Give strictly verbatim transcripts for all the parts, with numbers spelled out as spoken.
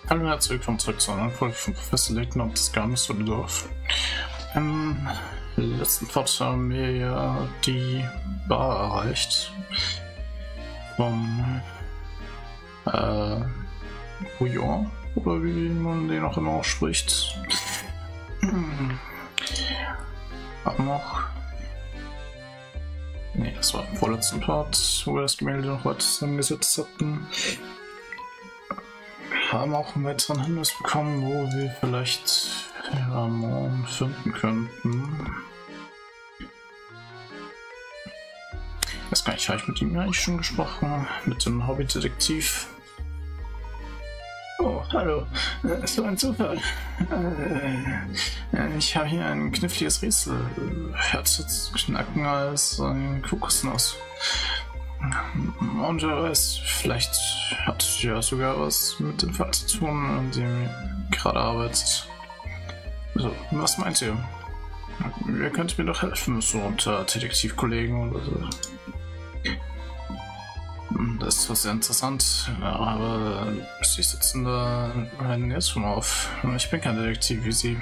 Hallo und herzlich willkommen zurück zu einer Folge von Professor Layton und das Geheimnis von Dorf. Im letzten Part haben wir ja die Bar erreicht vom äh, Bouillon, oder wie man den auch immer ausspricht. Haben noch. Ne, das war im vorletzten Part, wo wir das Gemälde noch weiter zusammengesetzt hatten. Haben auch einen weiteren Hinweis bekommen, wo wir vielleicht Ramon finden könnten. Das kann ich, habe ich mit ihm eigentlich schon gesprochen, mit dem Hobbydetektiv. Oh, hallo, es war ein Zufall. Ich habe hier ein kniffliges Rätsel. Härter zu knacken als ein Kokosnuss. Und wer weiß, vielleicht hat es ja sogar was mit dem Fall zu tun, an dem ihr gerade arbeitet. Also, was meint ihr? Ihr könnt mir doch helfen, so unter Detektivkollegen oder so. Das ist zwar sehr interessant, aber Sie sitzen da einen jetzt schon auf. Ich bin kein Detektiv wie Sie.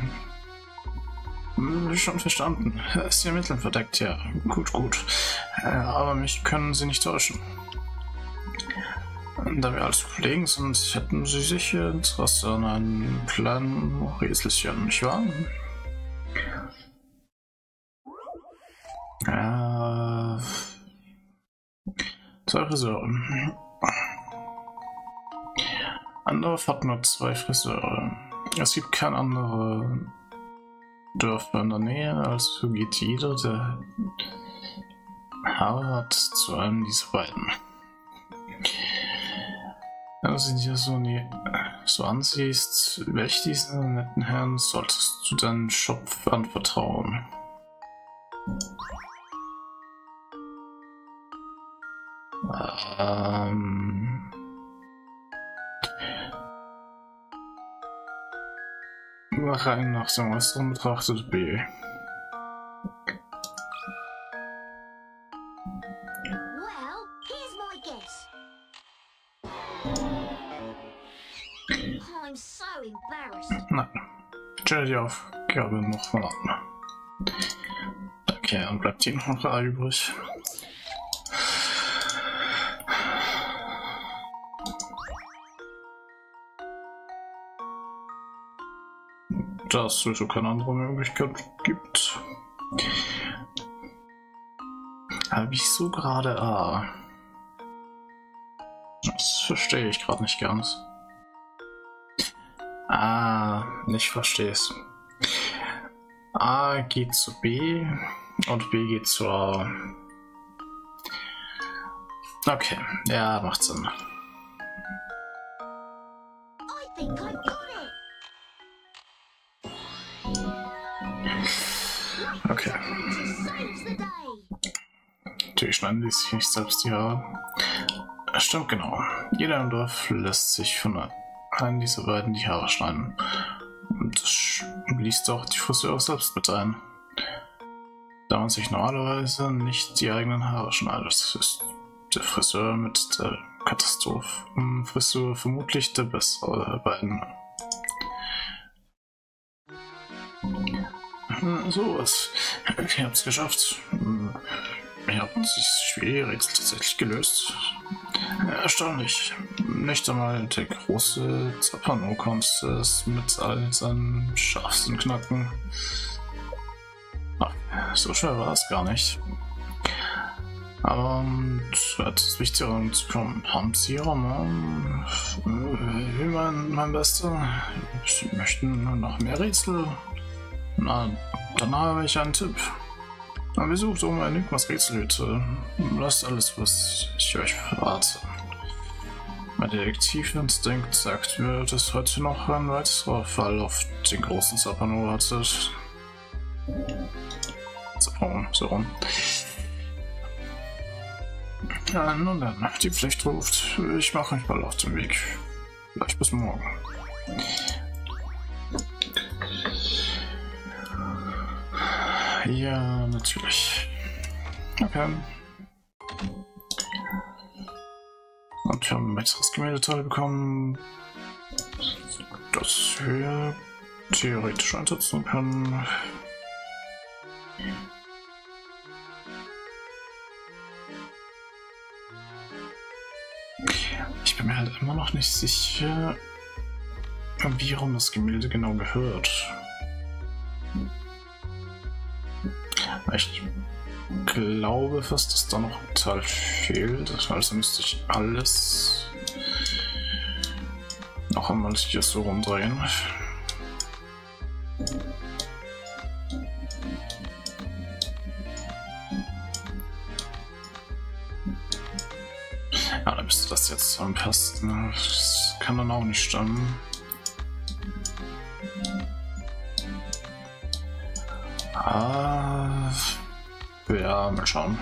Schon verstanden. Sie ermitteln verdeckt, ja. Gut, gut. Aber mich können Sie nicht täuschen. Da wir als Kollegen sind, hätten Sie sicher Interesse an einem kleinen Rätselchen, nicht wahr? Äh... Zwei Friseure. Andorf hat nur zwei Friseure. Es gibt keine andere Dörfer in der Nähe, also geht jeder, der Haare hat, zu einem dieser beiden. Wenn du sie dir so, nie, so ansiehst, welch dieser netten Herren solltest du deinen Shop anvertrauen? Ähm... Rein nach dem Äußeren betrachtet B. Well, here's my guess. I'm so embarrassed. Nein. Stell die Aufgabe noch mal an. Okay, dann bleibt hier noch A übrig. Da es sowieso keine andere Möglichkeit gibt. Aber wieso gerade A? Das verstehe ich gerade nicht ganz. Ah, ich verstehe es. A geht zu B und B geht zu A. Okay, ja, macht Sinn. I think I've got it. Okay. Saves the day. Natürlich schneiden die sich nicht selbst die Haare. Stimmt genau. Jeder im Dorf lässt sich von einem dieser beiden die Haare schneiden. Und das schließt auch die Friseure selbst mit ein. Da man sich normalerweise nicht die eigenen Haare schneidet, ist der Friseur mit der Katastrophenfrisur vermutlich der bessere der beiden. So was. Ihr habt es geschafft. Ihr habt dieses schwierige Rätsel tatsächlich gelöst. Erstaunlich. Nicht einmal der große Zappano konnte es mit all seinen Scharfsinn knacken. Ach, so schwer war es gar nicht. Aber um zu etwas Wichtigerem zu kommen, haben Sie, Ramon, wie mein, mein Bester, Sie möchten noch mehr Rätsel? Na, dann habe ich einen Tipp. Besucht um Enigmas Rätselhütte. Lasst alles, was ich euch verrate. Mein Detektivinstinkt sagt mir, dass heute noch ein weiterer Fall auf den großen Zappano wartet. Zappano, so rum. Ja, nun dann, die Pflicht ruft. Ich mache mich bald auf den Weg. Vielleicht bis morgen. Ja, natürlich. Okay. Und wir haben ein weiteres Gemäldeteil bekommen. das wir theoretisch einsetzen können. Ich bin mir halt immer noch nicht sicher, wie rum das Gemälde genau gehört. Ich glaube fast, dass da noch ein Teil fehlt. Also müsste ich alles noch einmal hier so rumdrehen. Ja, dann müsste das jetzt am besten. Das kann dann auch nicht stimmen. Ah, ja, mal schauen.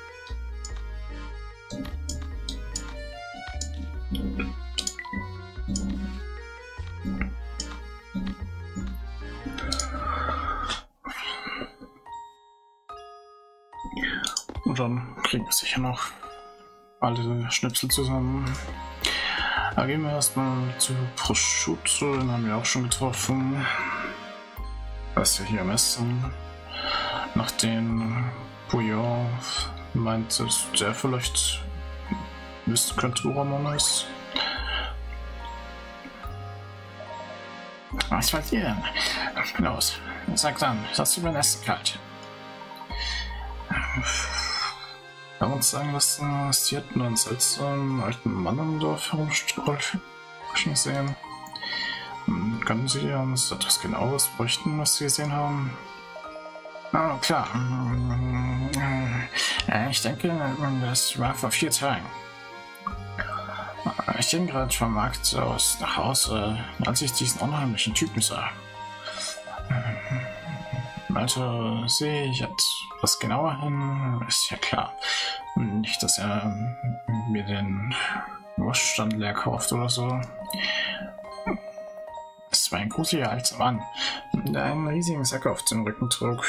Und dann kriegen wir sicher noch alle Schnipsel zusammen. Da gehen wir erstmal zu Prosciutto, den haben wir auch schon getroffen. Was wir hier messen. Nachdem Bouillon meint, dass der vielleicht wissen könnte, wo Ramon ist. Was wollt ihr denn? Los, sag dann, hast du mein Essen kalt? Wir haben uns sagen lassen, sie hätten einen seltsamen alten Mann im Dorf herumstreichen sehen. Können Sie uns etwas genaueres berichten, was Sie gesehen haben? Oh, klar. Ich denke, das war vor vier Tagen. Ich ging gerade vom Markt aus nach Hause, als ich diesen unheimlichen Typen sah. Also sehe ich etwas genauer hin, ist ja klar. Nicht, dass er mir den Wurststand leer kauft oder so. Es war ein gruseliger alter Mann, der einen riesigen Sack auf dem Rücken trug.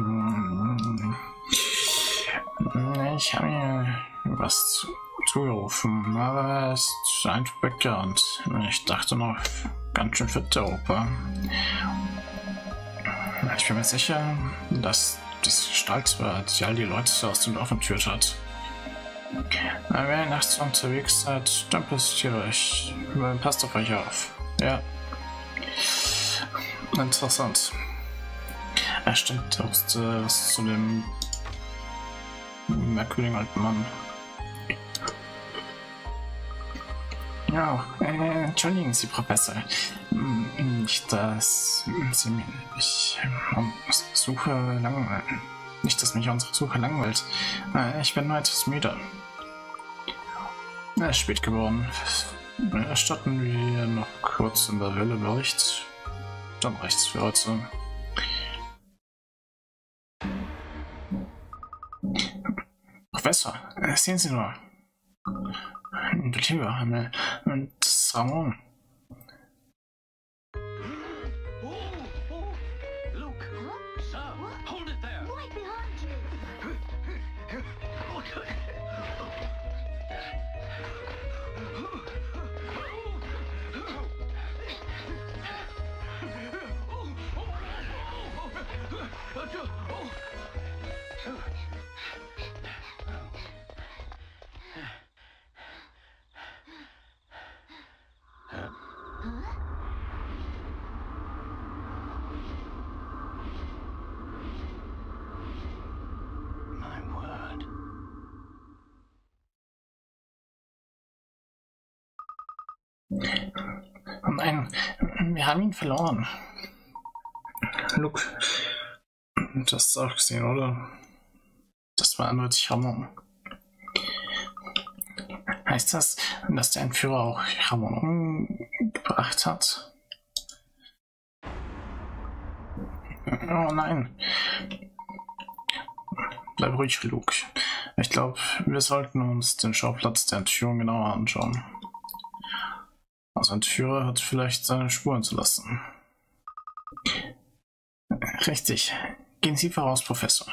Ich habe mir was zu, zugerufen, aber er ist einfach weggerannt. Ich dachte noch, ganz schön fit, der Opa. Ich bin mir sicher, dass diese Gestalt war, die all die Leute aus dem Dorf entführt hat. Wenn ihr nachts unterwegs seid, dann passiert euch. Passt auf euch auf. Ja. Interessant. Er stimmt auch was zu dem merkwürdigen alten Mann. Ja, äh, entschuldigen Sie, Professor. Nicht, dass Sie mich um Suche langweilen. Nicht, dass mich unsere Suche langweilt. Ich bin nur etwas müde. Es ist spät geworden. Erstatten wir noch kurz in der Welle Bericht. Dann reicht's für heute. Professor, sehen Sie nur. Du lieber Himmel, das ist Ramon. Nein, wir haben ihn verloren. Luke, du hast es auch gesehen, oder? Das war eindeutig Ramon. Heißt das, dass der Entführer auch Ramon umgebracht hat? Oh nein. Bleib ruhig, Luke. Ich glaube, wir sollten uns den Schauplatz der Entführung genauer anschauen. Also ein Entführer hat vielleicht seine Spuren zu lassen. Richtig. Gehen Sie voraus, Professor.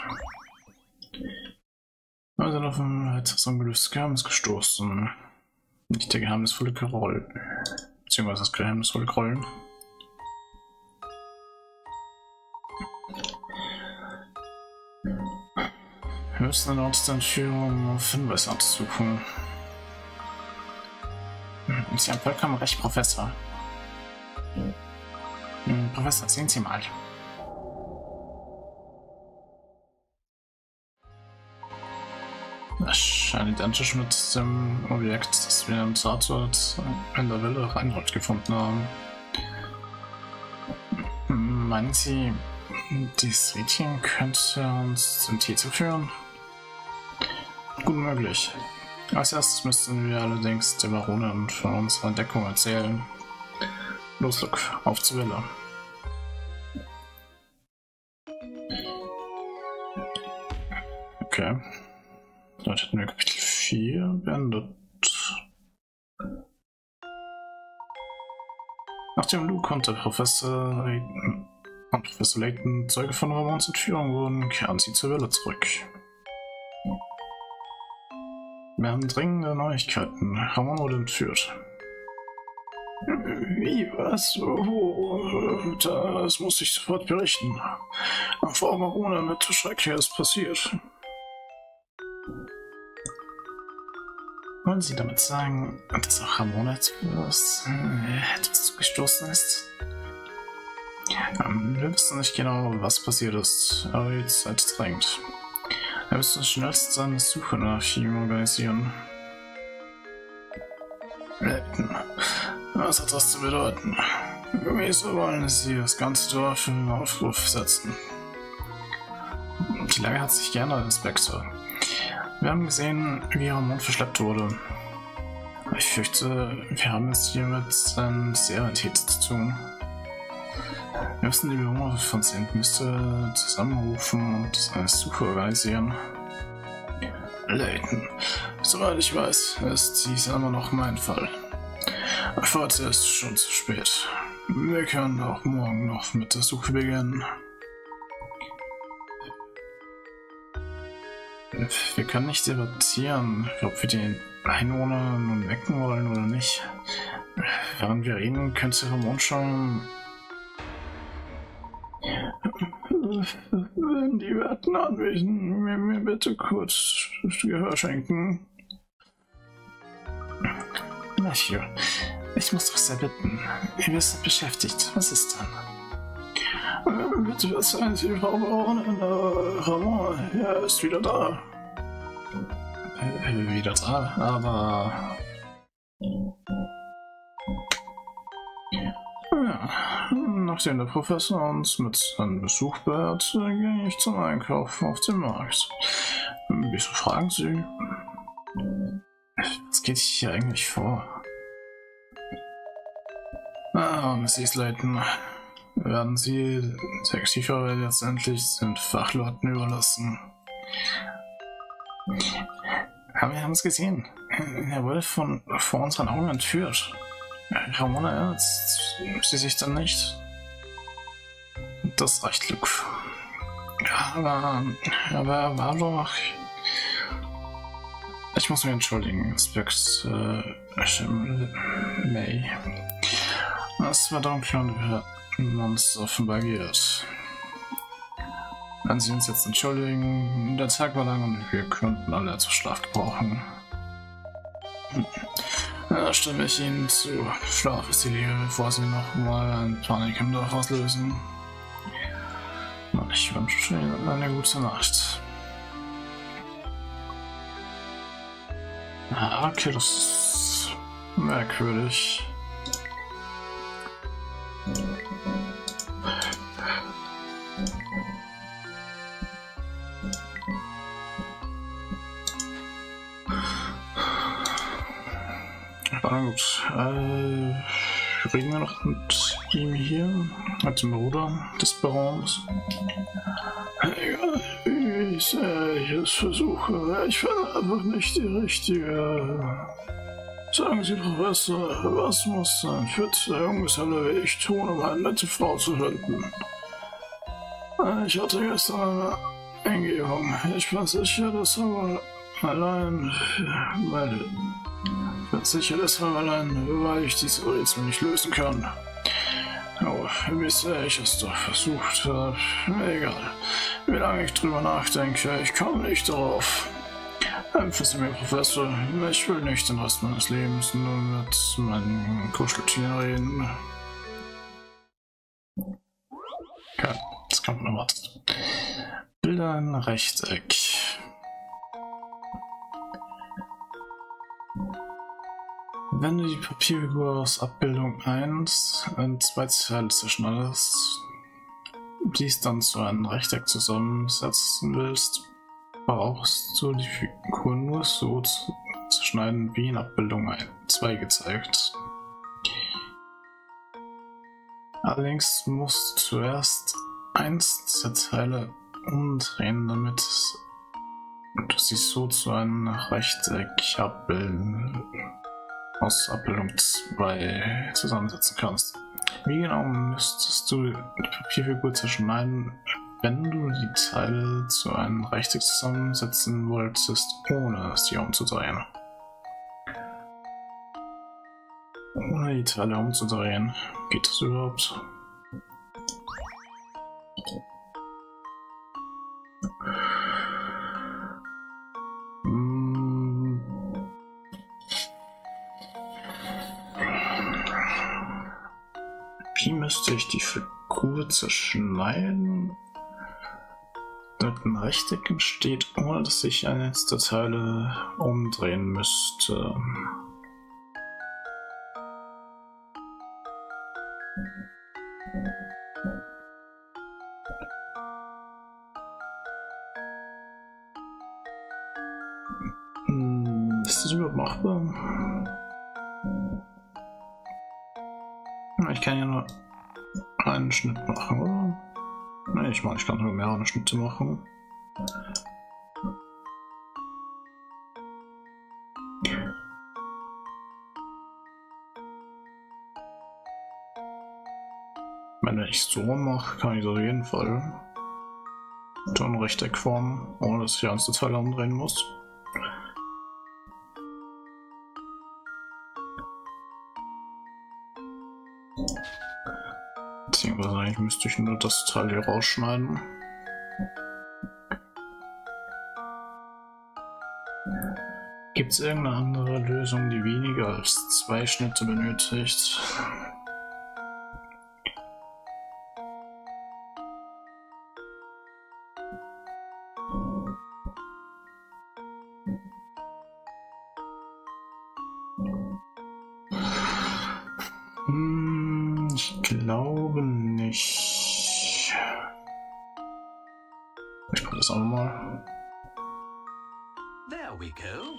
Wir sind auf ein weiteres ungelöstes Geheimnis gestoßen. Nicht der geheimnisvolle Carol. beziehungsweise das geheimnisvolle Grollen. Wir müssen eine Ortsentführung auf Hinweis absuchen. Sie haben vollkommen recht, Professor. Hm, Professor, sehen Sie mal. Das scheint identisch mit dem Objekt, das wir im Tatort in der Villa Reinhold gefunden haben. Meinen Sie, dieses Mädchen könnte uns zum Täter führen? Gut möglich. Als erstes müssten wir allerdings der Baronin von unserer Entdeckung erzählen. Los, Luke, auf zur Villa. Okay. Dort hätten wir Kapitel vier beendet. Nachdem Luke und der Professor Layton, und Professor Layton Zeuge von Ramons Entführung wurden, kehren sie zur Villa zurück. Wir haben dringende Neuigkeiten. Ramon wurde entführt. Wie, was? Wo? Das muss ich sofort berichten. Frau Baronin, etwas Schreckliches passiert. Wollen Sie damit sagen, dass auch Ramon etwas, äh, etwas zugestoßen ist? Ähm, wir wissen nicht genau, was passiert ist, aber die Zeit drängt. Wir müssen schnellstens eine Suche nach ihm organisieren. Was hat das zu bedeuten? Wieso wollen Sie das ganze Dorf in Aufruf setzen? Die Lage hat sich geändert, Inspektor. Wir haben gesehen, wie Ramon verschleppt wurde. Ich fürchte, wir haben es hier mit einem Serientäter zu tun. Wir müssen die Bewohner von Sankt Mister zusammenrufen und eine Suche organisieren. Layton, soweit ich weiß, ist dies immer noch mein Fall. Aber heute ist schon zu spät. Wir können auch morgen noch mit der Suche beginnen. Wir können nicht debattieren, ob wir den Einwohner nun wecken wollen oder nicht. Während wir reden, könnte Ramon schon... Wenn die Werten anwesend mir, mir bitte kurz Gehör schenken. Na hier, ich muss doch sehr bitten. Wir sind beschäftigt. Was ist dann? Bitte verzeihen Sie, Frau Baronin, Ramon, er ist wieder da. Äh, wieder da, aber... Ja, nachdem der Professor uns mit seinem Besuch beehrt, gehe ich zum Einkaufen auf den Markt. Wieso fragen Sie? Was geht hier eigentlich vor? Ah, Missus Layton. Werden Sie Detektivarbeit letztendlich den Fachleuten überlassen? Aber wir haben es gesehen. Er wurde von vor unseren Augen entführt. Ramona erinnert sie sich dann nicht. Das reicht, Luke. Aber, aber er war doch... Ich muss mich entschuldigen, Inspekt äh, May. Es war dunkel und wir hatten uns offenbar geirrt. Wenn Sie uns jetzt entschuldigen, der Tag war lang und wir könnten alle etwas Schlaf gebrauchen. Da stimme ich Ihnen zu. Schlaf ist die Liebe, bevor Sie noch mal eine Panik im Dorf auslösen. Und ich wünsche Ihnen eine gute Nacht. Ah, okay, das ist merkwürdig. Na gut, äh, reden wir noch mit ihm hier, mit dem Bruder des Barons. Egal, wie ich es versuche, ich finde einfach nicht die richtige. Sagen Sie, Professor, was muss ein fitzer Junggeselle wie ich tun, um eine nette Frau zu finden? Ich hatte gestern eine Eingebung. Ich bin sicher, dass aber allein meine bin sicher deshalb allein, weil ich diese Rätsel nicht lösen kann. Oh, wie sehr ich es doch versucht habe. Egal. Wie lange ich drüber nachdenke, ich komme nicht darauf. Helfen Sie mir, Professor. Ich will nicht den Rest meines Lebens nur mit meinen Kuscheltieren reden. Okay, das kann man erwartet. Bilder ein Rechteck. Wenn du die Papierfigur aus Abbildung eins in zwei Teile zerschneidest, dies dann zu einem Rechteck zusammensetzen willst, brauchst du die Figur nur so zu zerschneiden wie in Abbildung zwei gezeigt. Allerdings musst du zuerst eins der Teile umdrehen, damit du sie so zu einem Rechteck abbilden, aus Abbildung zwei zusammensetzen kannst. Wie genau müsstest du die Papierfigur zerschneiden, wenn du die Teile zu einem Rechteck zusammensetzen wolltest, ohne sie umzudrehen? Ohne die Teile umzudrehen. Geht das überhaupt? Wie müsste ich die Figur zerschneiden, damit ein Rechteck entsteht, ohne dass ich eines der Teile umdrehen müsste? Hm, ist das überhaupt machbar? Ich kann ja nur einen Schnitt machen, oder? Ne, ich meine, ich kann nur mehrere Schnitte machen. Wenn ich so mache, kann ich das auf jeden Fall so ein Rechteck formen, ohne dass ich eins der Teile umdrehen muss. Beziehungsweise eigentlich müsste ich nur das Teil hier rausschneiden. Gibt es irgendeine andere Lösung, die weniger als zwei Schnitte benötigt? Hm, ich glaube nicht. Ich probiere das auch mal. There we go.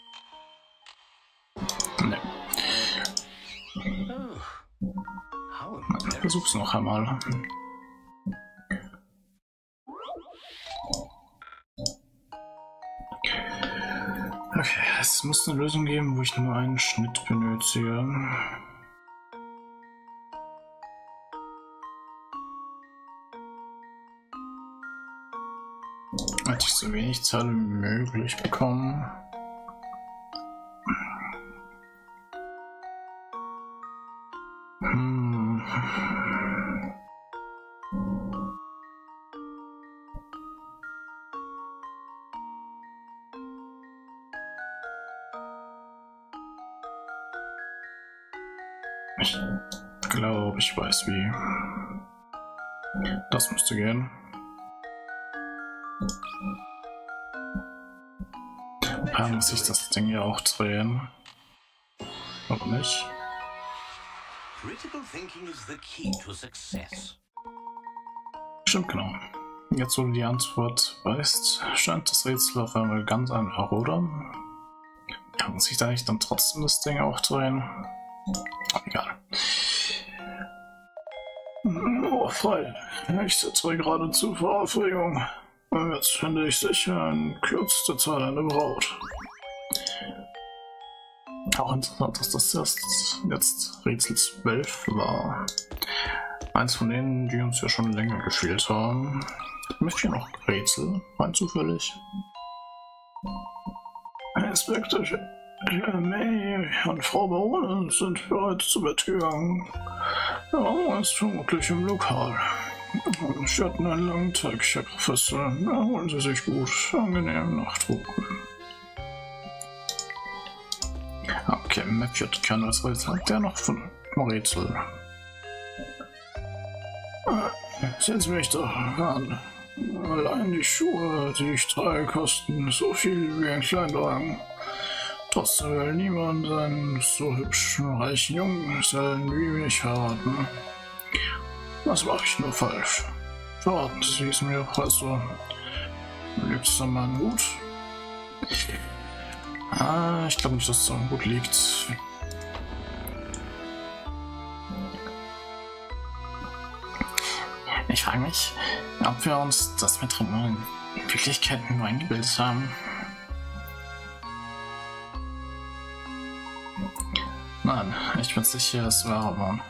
Ne. Oh. How Ich versuch's noch einmal. Okay, es muss eine Lösung geben, wo ich nur einen Schnitt benötige. Hätte ich so wenig Teile wie möglich bekommen. Hm. Ich glaube, ich weiß wie. Das müsste gehen. Da muss ich das Ding ja auch drehen. Oder nicht? Critical thinking is the key to success. Stimmt, genau. Jetzt, wo du die Antwort weißt, scheint das Rätsel auf einmal ganz einfach, oder? Kann sich da nicht dann trotzdem das Ding auch drehen? Egal. Oh, frei. Ich sitze geradezu vor Aufregung. Jetzt finde ich sicher in kürzester Zeit eine Braut. Auch interessant, dass das erst jetzt Rätsel zwölf war. Eins von denen, die uns ja schon länger gefehlt haben. Ich möchte hier noch Rätsel, rein zufällig. Inspektor, May und Frau Baronin sind bereits zu Bett gegangen. Der Mama ist vermutlich im Lokal. Sie hatten einen langen Tag, Herr Professor. Erholen Sie sich gut. Angenehmen Nachtruhe. Okay, Map wird kein als Rätsel. Der noch von Rätsel. Sehen Sie mich doch an. Allein die Schuhe, die ich trage, kosten so viel wie ein Kleinwagen. Trotzdem will niemand einen so hübschen, reichen Junggesellen wie mich heiraten. Was mache ich nur falsch? Verraten Sie es mir, Professor. Liegt es an meinem Hut? Ah, ich glaube nicht, dass es am Hut liegt. Ich frage mich, ob wir uns das mit in Wirklichkeit nur eingebildet haben. Nein, ich bin sicher, es war aber.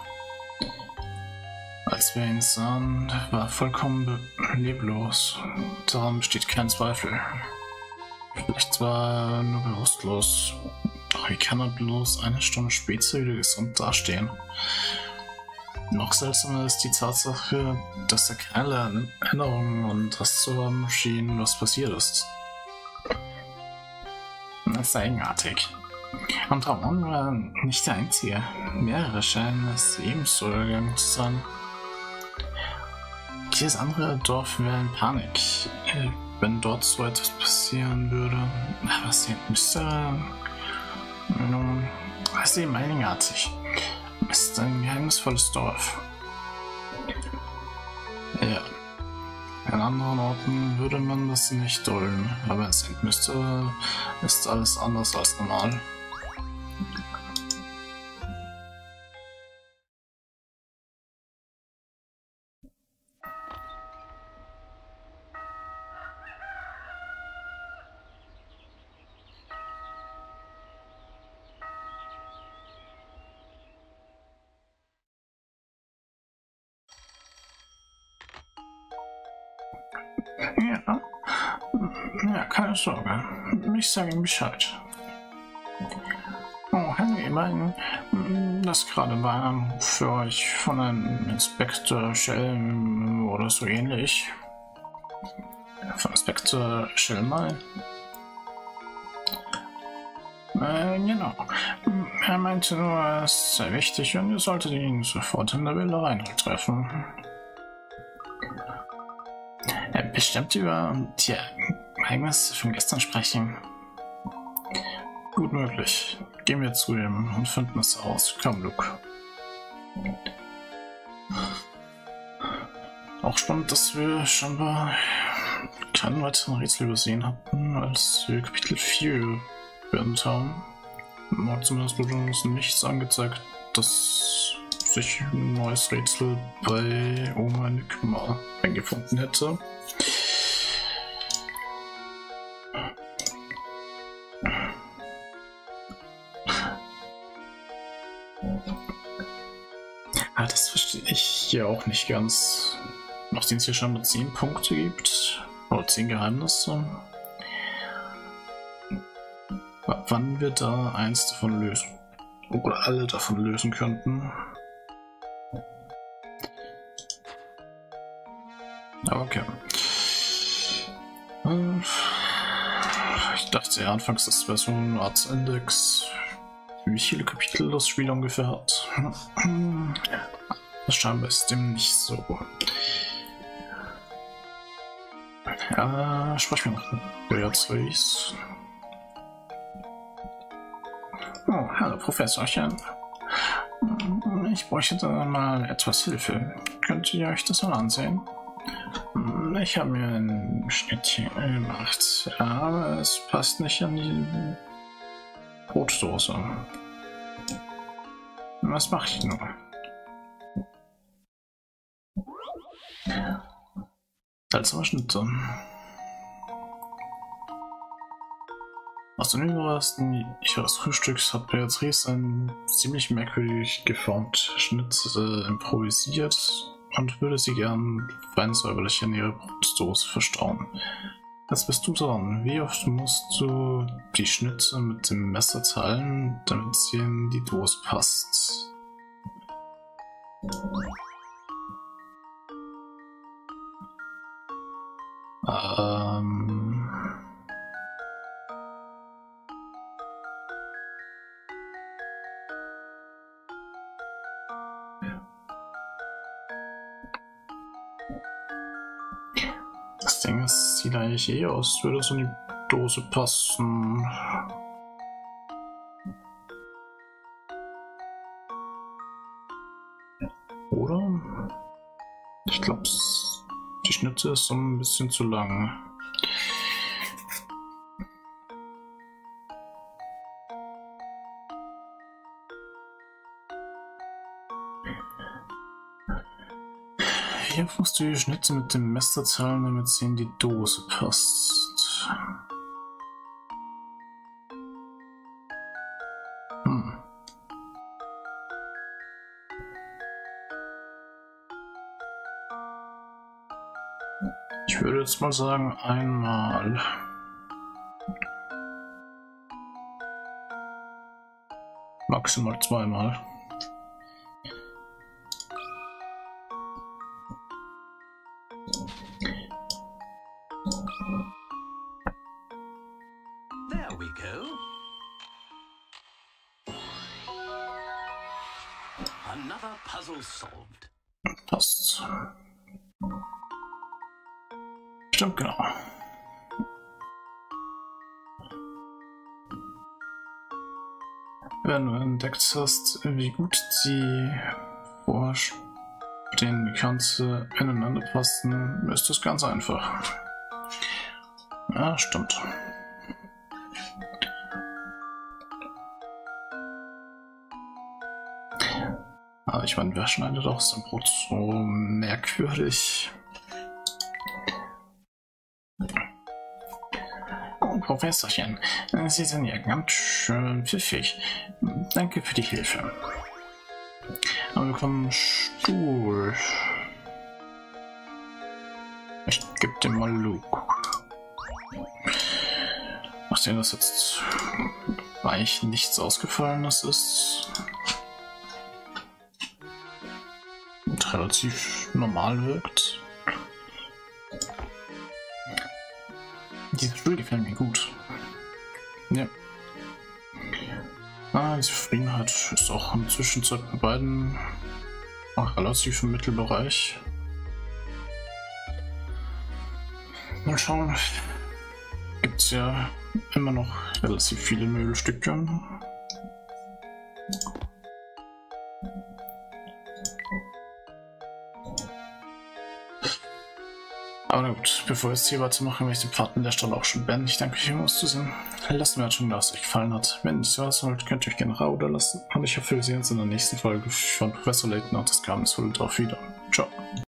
Als wir ihn sahen, war er vollkommen leblos. Daran besteht kein Zweifel. Vielleicht war er nur bewusstlos. Doch wie kann er bloß eine Stunde später wieder gesund dastehen? Noch seltsamer ist die Tatsache, dass er keine Erinnerungen und das zu haben schien, was passiert ist. Das ist eigenartig. Und Ramon war nicht der Einzige. Mehrere scheinen es ebenso gegangen zu sein. Jedes andere Dorf wäre in Panik, wenn dort so etwas passieren würde. Aber Sankt Mister nun, das ist eben eigenartig. Es ist ein geheimnisvolles Dorf. Ja. An anderen Orten würde man das nicht dulden, aber in Sankt Mister ist alles anders als normal. Ja, ja, keine Sorge. Ich sage ihm Bescheid. Oh, Henry, immerhin, das gerade war ein Anruf für euch von einem Inspektor Shell oder so ähnlich. Von Inspektor Shell mal. Äh, genau. Er meinte nur, es sei wichtig und ihr solltet ihn sofort in der Villa Reinhold treffen. Er bestimmt über die Ereignisse von gestern sprechen. Gut möglich. Gehen wir zu ihm und finden es heraus. Komm, Luke. Auch spannend, dass wir scheinbar keinen weiteren Rätsel übersehen hatten, als wir Kapitel vier beendet haben. Zumindest wurde uns nichts angezeigt, dass sich ein neues Rätsel bei Oma Enigma eingefunden hätte. Ah, das verstehe ich hier auch nicht ganz. Nachdem es hier schon mal zehn Punkte gibt, oder zehn Geheimnisse, w wann wir da eins davon lösen, oder alle davon lösen könnten. Okay. Ich dachte ja anfangs, das wäre so eine Art Index, wie viele Kapitel das Spiel ungefähr hat. Das scheinbar ist dem nicht so. Ja, sprich mir noch mit Beatrice. Oh, hallo Professorchen. Ich bräuchte da mal etwas Hilfe. Könnt ihr euch das mal ansehen? Ich habe mir ein Schnittchen gemacht, aber es passt nicht an die Brotdose. Was mache ich nur? Seltsame Schnitte. Aus den Überresten ihres Frühstücks hat Beatrice einen ziemlich merkwürdig geformten Schnitt äh, improvisiert und würde sie gern fein säuberlich in ihre Brotdose verstauen. Jetzt bist du dran. Wie oft musst du die Schnitze mit dem Messer teilen, damit sie in die Dose passt? Ähm... Das Ding ist, sieht eigentlich eh aus, als würde es in die Dose passen. Oder? Ich glaube, die Schnitte ist so ein bisschen zu lang. Hier musst du die Schnitte mit dem Messer teilen, damit sie in die Dose passt. Hm. Ich würde jetzt mal sagen, einmal. Maximal zweimal. There we go. Another puzzle solved. Passt. Stimmt, genau. Wenn du entdeckt hast, wie gut die vorstehenden Kanten ineinander passen, ist das ganz einfach. Ja, stimmt. Aber ich meine, wer schneidet auch sein Brot so merkwürdig? Oh, Professorchen, Sie sind ja ganz schön pfiffig. Danke für die Hilfe. Aber wir bekommen Stuhl. Ich geb dir mal Luke. Nachdem das jetzt eigentlich nichts Ausgefallenes ist und relativ normal wirkt. Dieses Spiel gefällt mir gut. Ja. Ah, die Zufriedenheit ist auch in der Zwischenzeit bei beiden auch relativ im Mittelbereich. Mal schauen. Gibt es ja immer noch relativ viele Möbelstücke. Aber na gut, bevor wir jetzt hier weitermachen, möchte ich den Pfad an der Stelle auch schon beenden. Ich danke euch fürs Zusehen. Lasst mir schon, dass es euch gefallen hat. Wenn nicht so was wollt, könnt ihr euch gerne Rau da lassen. Und ich hoffe, wir sehen uns in der nächsten Folge von Professor Layton und das Geheimnisvolle drauf wieder. Ciao.